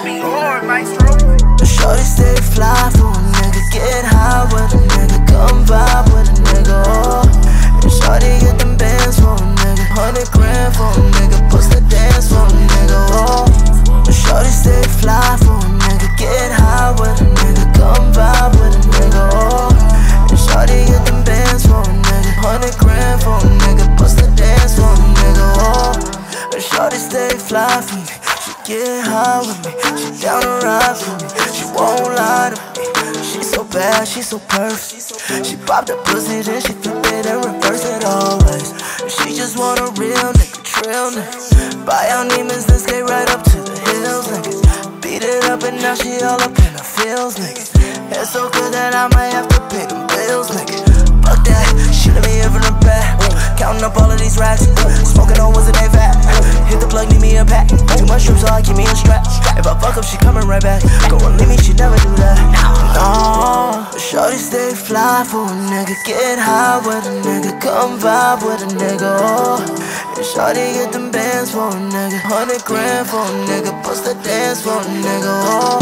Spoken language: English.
be hard, maestro. Shorty stay fly for a nigga, get high with a nigga, come vibe with a nigga, oh. And shorty get them bands for a nigga, 100 grand for a nigga, bust the dance for a nigga, oh. Shorty stay fly for a nigga, get high with a nigga, come vibe with a nigga, oh. And shorty get them bands for a nigga, 100 grand for a nigga, bust the dance for a nigga, oh. Shorty stay fly for me, she get high with me, she down to ride for me, she won't lie to me. She so bad, she so perfect. She pop the pussy, then she flip it and reverse it always. She just want a real nigga, trill nigga. Buy out demons, then skate right up to the hills, nigga. Beat it up and now she all up in her feels, nigga. It's so good that I might have to pay them bills, nigga. Fuck that, she let me in from the back. Counting up all of these racks, smoking on what's in they fat. Hit the plug, need me a pack. Too much shrimp, so I keep me a strap. If I fuck up, she coming right back. Go and leave me, she never do that. No, shorty stay fly for a nigga, get high with a nigga, come vibe with a nigga, oh. And shorty get them bands for a nigga, 100 grand for a nigga, bust the dance for a nigga, oh.